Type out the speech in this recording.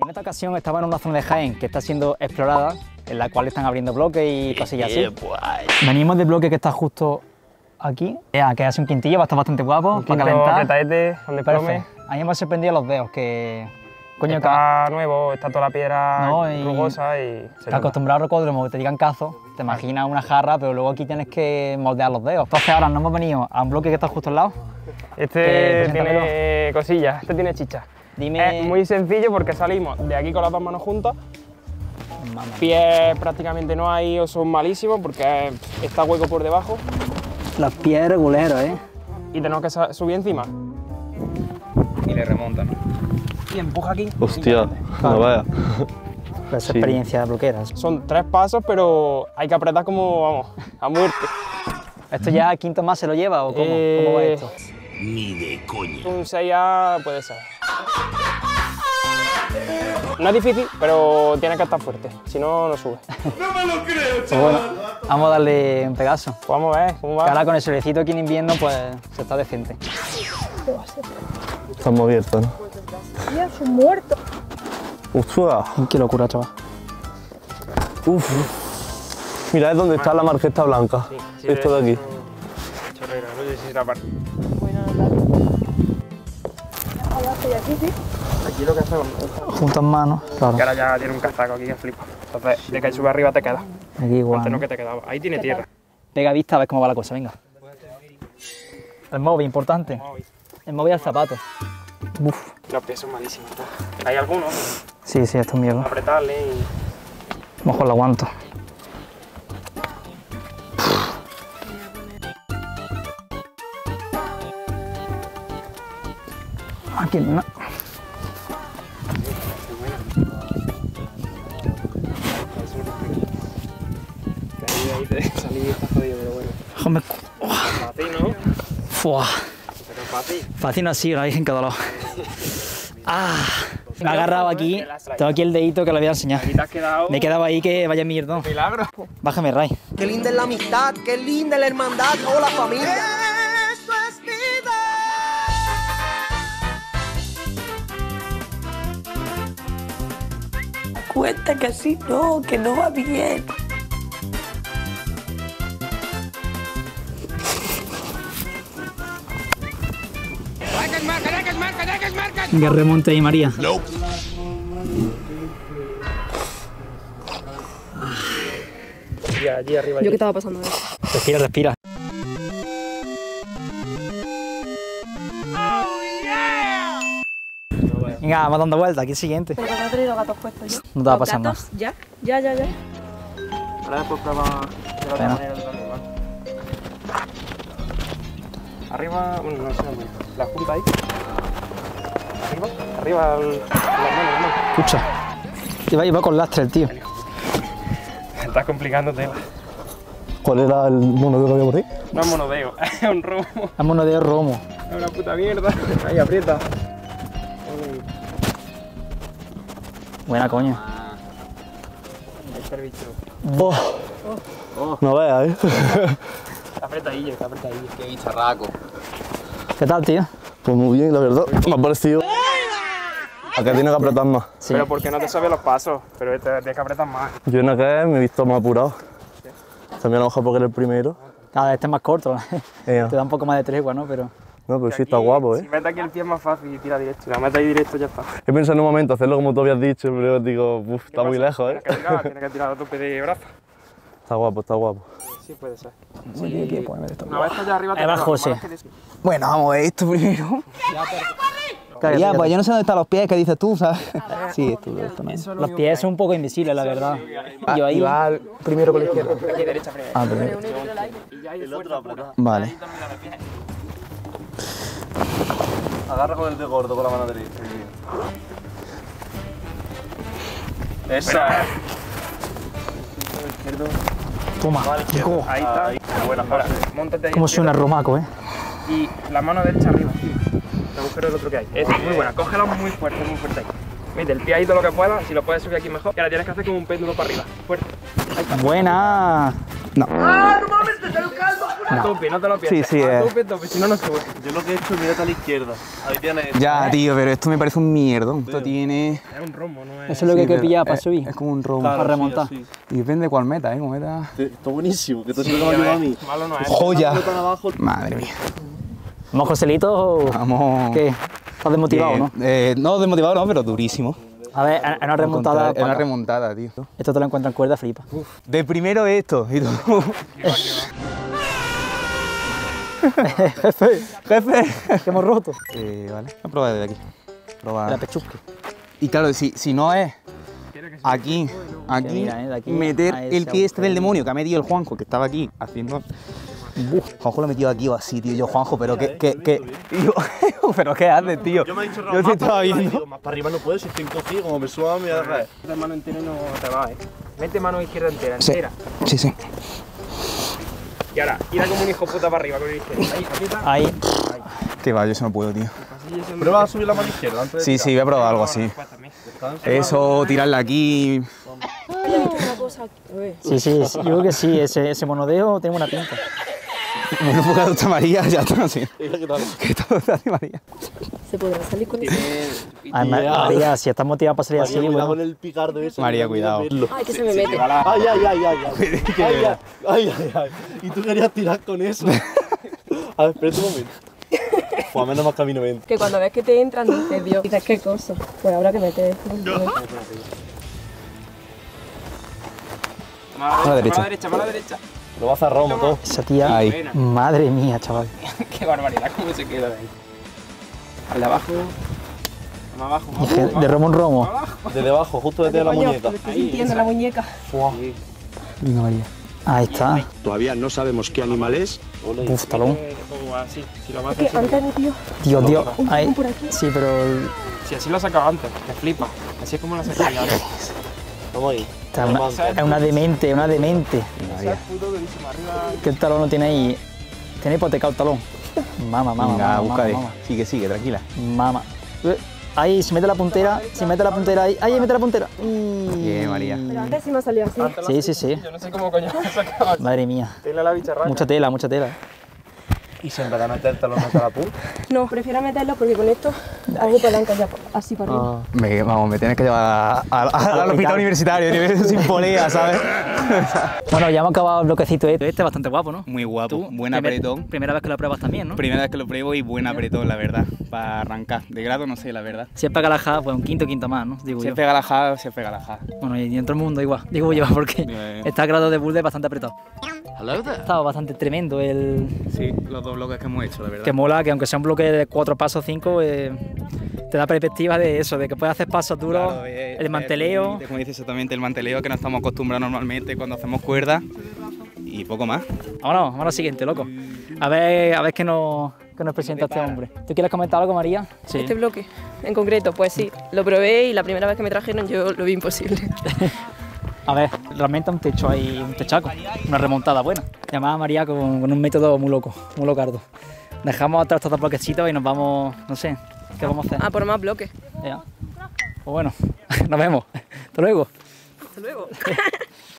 En esta ocasión estaba en una zona de Jaén que está siendo explorada, en la cual están abriendo bloques y cosillas así. Venimos del bloque que está justo aquí, que hace un quintillo, va a estar bastante guapo, para calentar. Donde come. A mí me ha sorprendido los dedos, que... Coño, está nuevo, está toda la piedra rugosa y... Te acostumbrado al rocódromo, que te digan cazo, te imaginas una jarra, pero luego aquí tienes que moldear los dedos. Entonces ahora nos hemos venido a un bloque que está justo al lado. Este tiene cosillas, este tiene chicha. Dime... Es muy sencillo porque salimos de aquí con las dos manos juntas. Pies prácticamente no hay o son malísimos porque está hueco por debajo. Los pies reguleros, Y tenemos que subir encima. Y le remontan. Y empuja aquí. Hostia, no vaya. Esa experiencia de bloqueras. Son 3 pasos, pero hay que apretar como, vamos, a muerte. ¿Esto ya quinto más se lo lleva o cómo? ¿Cómo va esto? Ni de coña. Un 6A puede ser. No es difícil, pero tiene que estar fuerte, si no, no sube. ¡No me lo creo, Pues bueno, vamos a darle un pegazo. Pues vamos a ver cómo va. Que ahora con el solecito aquí en invierno, pues se está decente. Estamos abiertos, ¿no? Ya, son muertos. ¡Ostras! Qué locura, chaval. Uf. Mira, es donde está la marqueta blanca. Sí, esto de aquí. Chorrera, no sé si será parte. Aquí lo que hacemos Juntas manos, claro. que ahora ya tiene un castaco aquí que flipa. Entonces, de que sube arriba te queda. Aquí igual. Antes no que te quedaba. Ahí tiene tierra. Pega vista a ver cómo va la cosa, venga. El móvil, importante. El móvil al zapato. Uf. Los pies son malísimos. Hay algunos. Sí, esto es mierda. Apretarle y... Mejor lo aguanto. Aquí no. Ahí te salí está jodido, pero bueno. Déjame. Fácil, ¿no? Fua. Pero fácil. Fácil no así, la Virgen que dolor. Ah. Me ha agarrado aquí. Tengo aquí el dedito que lo voy a enseñar. Aquí te has quedado... Me he quedado ahí que vaya mierda. Milagro. Bájame, Ray. Qué linda es la amistad, qué linda es la hermandad o la familia. Esto es vida. Cuenta que así no, que no va bien. Que remonte ahí, María. No. Y allí arriba. Yo qué estaba pasando. Respira, respira. Venga, vamos dando vueltas, aquí el siguiente. Pero que no he tenido gatos puestos yo. No te va a pasar nada. Ya. Ahora después prueba de la otra Bueno. manera del animal. Arriba, bueno, no sé, la junta ahí. Arriba, la mano. Escucha. Iba con lastre el tío. Estás complicándote. ¿Cuál era el mono que había por ahí? No es monodeo, es un romo. Vámonos de romo. Es una puta mierda. Ahí, aprieta. Buena coño. Ahí está el bicho. No veas, ¿eh? Está apretadillo, está apretadillo. Qué bicharraco. ¿Qué tal, tío? Pues muy bien, la verdad. Me ha parecido a que tiene que apretar más. Sí. Pero porque no te sabes los pasos, pero este tienes que apretar más. Yo en aquel me he visto más apurado. También a lo mejor porque era el primero. Cada vez este es más corto. Te Ya. da un poco más de tregua, ¿no? Pero... No, pero sí está guapo, Si ¿eh? metes aquí el pie es más fácil y tira directo. Si la metes ahí directo ya está. He pensado en un momento hacerlo como tú habías dicho, pero digo, uff, está muy lejos, ¿eh? Tienes que tirar a tope de brazo. Está guapo, está guapo. Sí, puede ser. No, Una vez estás ya arriba te Ahí va quedas, José. lo malo es que Bueno, vamos a ver esto primero. Ya, pues yo no sé dónde están los pies que dices tú, ¿sabes? Sí, esto también. Los pies son un poco invisibles, la verdad. Yo ahí... va primero con la izquierda. aquí derecha primero. Ah, primero. Y ya hay fuerza pura. Vale. Ahí también la pies. Agarra con el de gordo, con la mano derecha. Esa. Toma. Hijo. Ahí está. Buena, ahora, móntate ahí. Como suena romaco, ¿eh? Y la mano derecha arriba, encima. El agujero del otro que hay. Esa, muy buena. Cógela muy fuerte ahí. Mete el pie ahí todo lo que puedas. Si lo puedes subir aquí mejor. Y ahora tienes que hacer como un péndulo para arriba. Fuerte. Ahí está. Buena. No. ¡Ah, no mames, te salió caldo, A tope, no te lo pienses. Sí, a tope, si no, no sube. Yo lo que he hecho, mírate a la izquierda. Ahí tienes. Ya, tío, pero esto me parece un mierdón. Esto tiene... Es un rombo, no es... Eso es lo que hay que pillar para subir. Es como un robo. Claro, para remontar. sí, Y depende de cuál meta, ¿eh? Como meta... Está buenísimo, que esto es lo que me ha ayudado a mí. Malo no es. ¡Joya! Tan abajo. Madre mía. ¿Vamos, Joselito? O... Vamos... ¿Qué? ¿Estás desmotivado, no? No, desmotivado no, pero durísimo. A ver, es una remontada. Es una remontada, tío. Esto te lo encuentras en cuerda, flipa. De primero esto, y tú... Jefe, ¡Jefe! que hemos roto. Vale, voy a probar desde aquí. Probar. La pechusque. Y claro, si no es aquí, mira, de aquí meter a el ese pie este del agujero. demonio que ha metido el Juanjo, que estaba aquí haciendo... Juanjo lo ha metido aquí o así, tío. Yo, Juanjo, pero y yo, pero ¿qué haces, tío? Yo me he dicho, Yo te estaba viendo. Digo, más para arriba no puedo, si estoy encogido, como me suba me voy a agarrar. De mano entera no te va, Mete mano izquierda entera, Sí. entera. Sí. Y ahora, tira como un hijo puta para arriba con el izquierdo. Ahí, aprieta. Ahí. Que va, yo eso no puedo, tío. Así es el- Prueba a subir la mano izquierda antes de Sí, tirar. voy a probar algo así. Después también. Eso, tirarla aquí... Había dicho una cosa. Uy. Sí, sí, yo creo que sí, ese monodeo tiene una pinta. Una poca de María, ya está así. Mira qué tal. Que todo te hace María. ¿Se podrá salir con eso? Ay, María, si estás motivada para salir así, María, cuidado bueno. con el picardo ese. María, cuidado. Ay, que se me mete. Ay. Y tú querías tirar con eso. A ver, espérate un momento. Pues menos más camino 20. Que cuando ves que te entran, dices, Dios, dices, qué cosa. Pues habrá que meter. Mano a la derecha. derecha, mano a la derecha. Lo vas a Romo todo. Esa tía, Ahí. madre mía, chaval. Qué barbaridad, cómo se queda de ahí. Al de abajo. Más abajo, más Dije, abajo. de romo en romo. Desde abajo, justo detrás de la muñeca. Me estoy sintiendo la muñeca. Venga, María. Ahí está. Todavía no sabemos qué animal es. Uf, talón. Como así, si lo vas Es que antes metido Dios. Ahí. por aquí. Sí, pero... Si así lo has sacado antes, me flipa. Así es como lo has sacado ahora. Vamos ahí. Es una demente, una demente. Ese puto durísimo, arriba. Que el talón no tiene ahí. Tiene hipotecado el talón. Mama. Venga, búscate. Sigue, tranquila. Mama. Ahí, se mete la puntera ahí. Ahí, mete la puntera. Bien, María. Pero antes sí me ha salido así. Sí. Yo no sé cómo coño lo has sacado. Madre mía. Tela la bicharraca. Mucha tela. Y si en vez de meterte lo metes a la punta. No, prefiero meterlo porque con esto hago palanca ya así para arriba. Vamos, me tienes que llevar al hospital universitario, sin polea, ¿sabes? Bueno, ya hemos acabado el bloquecito este. Este es bastante guapo, ¿no? Muy guapo, Tú, buen apretón. Primera vez que lo pruebas también, ¿no? Primera vez que lo pruebo y buen apretón, la verdad, para arrancar. De grado no sé, la verdad. Si es para galajada, pues un quinto más, ¿no? Digo Se yo. pega la jada, se pega la jada. Bueno, y en todo el mundo igual. Digo yo, porque está a grado de boulder bastante apretado. Estaba bastante tremendo el... Sí, los dos bloques que hemos hecho, la verdad. Que mola, que aunque sea un bloque de 4 pasos, 5, te da perspectiva de eso, de que puedes hacer pasos duros, Claro, el manteleo. Como dice exactamente, el manteleo que no estamos acostumbrados normalmente cuando hacemos cuerda y poco más. Vámonos al siguiente, loco. A ver qué nos presenta este hombre. ¿Tú quieres comentar algo, María? Sí. Este bloque, en concreto, pues sí, lo probé y la primera vez que me trajeron yo lo vi imposible. A ver, realmente un techo ahí, un techaco, una remontada buena. Llamada María con un método muy loco, muy locardo. Dejamos atrás estos dos bloquecitos y nos vamos, no sé, ¿qué vamos a hacer? Ah, por más bloques. Ya. Pues bueno, nos vemos. Hasta luego. Hasta luego.